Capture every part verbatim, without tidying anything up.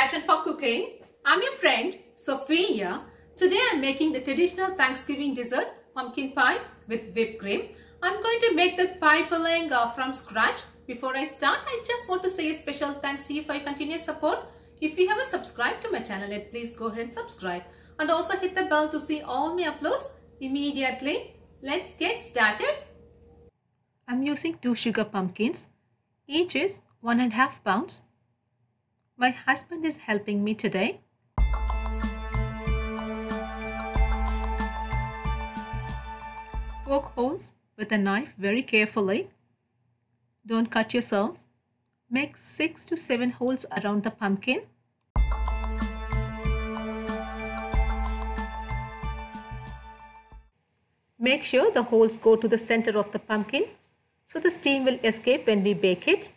Passion for Cooking. I'm your friend Sophia. Today I'm making the traditional Thanksgiving dessert pumpkin pie with whipped cream. I'm going to make the pie filling uh, from scratch. Before I start, I just want to say a special thanks to you for your continuous support. If you haven't subscribed to my channel yet, please go ahead and subscribe. And also hit the bell to see all my uploads immediately. Let's get started. I'm using two sugar pumpkins. Each is one and a half pounds. My husband is helping me today. Poke holes with a knife very carefully. Don't cut yourselves. Make six to seven holes around the pumpkin. Make sure the holes go to the center of the pumpkin so the steam will escape when we bake it.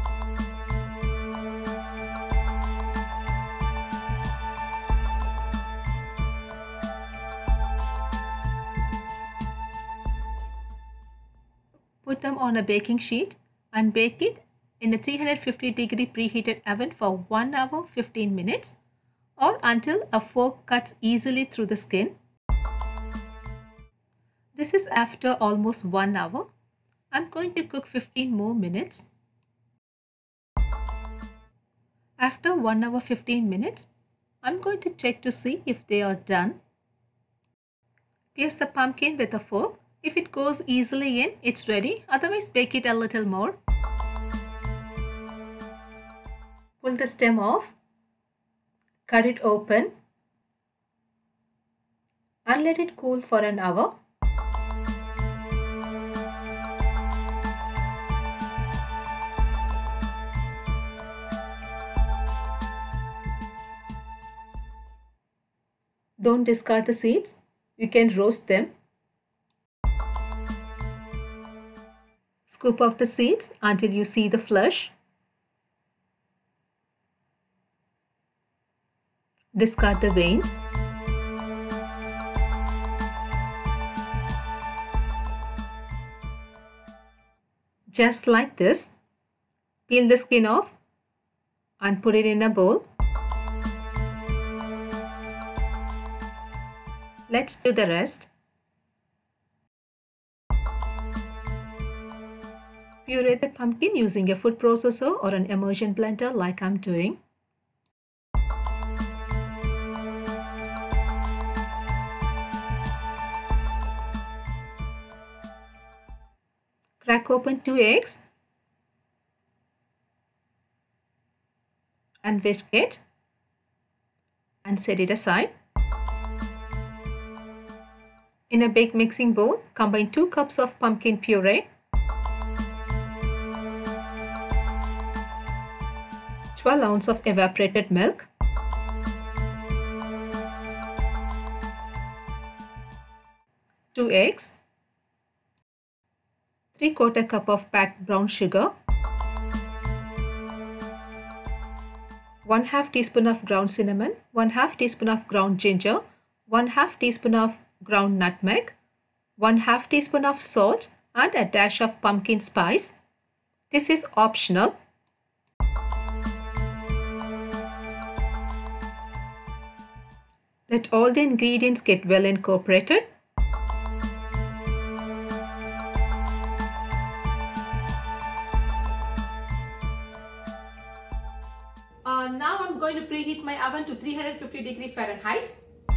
Put them on a baking sheet and bake it in a three hundred fifty degree preheated oven for one hour fifteen minutes or until a fork cuts easily through the skin. This is after almost one hour. I'm going to cook fifteen more minutes. After one hour fifteen minutes, I'm going to check to see if they are done. Pierce the pumpkin with a fork. If it goes easily in, it's ready. Otherwise, bake it a little more. Pull the stem off. Cut it open. And let it cool for an hour. Don't discard the seeds. You can roast them. Scoop off the seeds until you see the flesh. Discard the veins. Just like this, peel the skin off and put it in a bowl. Let's do the rest. Puree the pumpkin using a food processor or an immersion blender like I'm doing. Crack open two eggs and whisk it and set it aside. In a big mixing bowl, combine two cups of pumpkin puree, twelve ounces of evaporated milk, two eggs, three quarter cup of packed brown sugar, one half teaspoon of ground cinnamon, one half teaspoon of ground ginger, one half teaspoon of ground nutmeg, one half teaspoon of salt and a dash of pumpkin spice. This is optional. Let all the ingredients get well incorporated. Uh, now I'm going to preheat my oven to three hundred fifty degree Fahrenheit.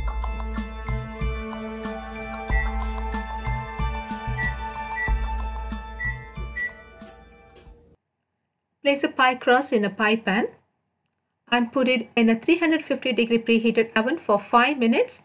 Place a pie crust in a pie pan and put it in a three hundred fifty degree preheated oven for five minutes.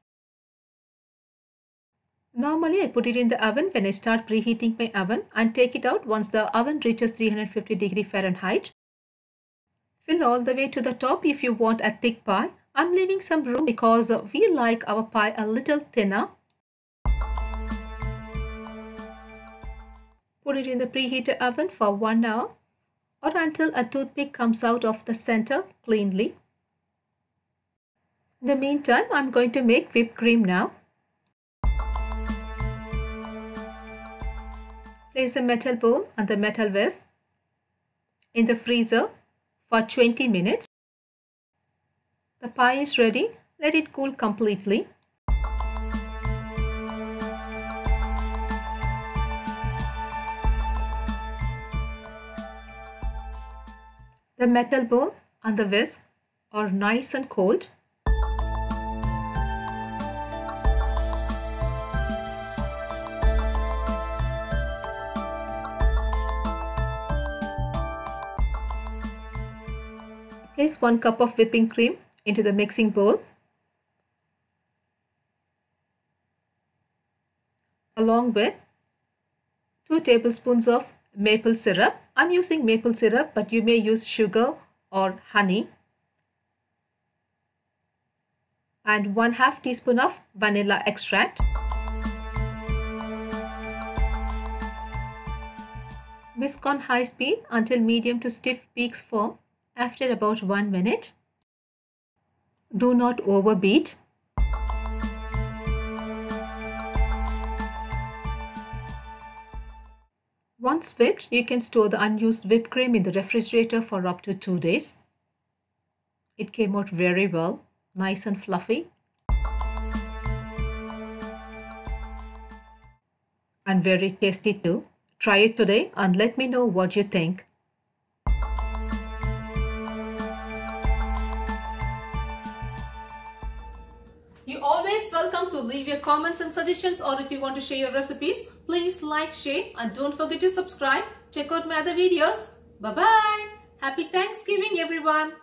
Normally I put it in the oven when I start preheating my oven and take it out once the oven reaches three hundred fifty degree Fahrenheit. Fill all the way to the top if you want a thick pie. I'm leaving some room because we like our pie a little thinner. Put it in the preheated oven for one hour. Or until a toothpick comes out of the center cleanly. In the meantime, I'm going to make whipped cream now. Place a metal bowl on the metal vest in the freezer for twenty minutes. The pie is ready. Let it cool completely. The metal bowl and the whisk are nice and cold. Place one cup of whipping cream into the mixing bowl, along with two tablespoons of maple syrup. I'm using maple syrup, but you may use sugar or honey. And one half teaspoon of vanilla extract. Whisk on high speed until medium to stiff peaks form after about one minute. Do not overbeat. Once whipped, you can store the unused whipped cream in the refrigerator for up to two days. It came out very well, nice and fluffy. And very tasty too. Try it today and let me know what you think. You're always welcome to leave your comments and suggestions, or if you want to share your recipes, please like, share, and don't forget to subscribe. Check out my other videos. Bye-bye. Happy Thanksgiving, everyone.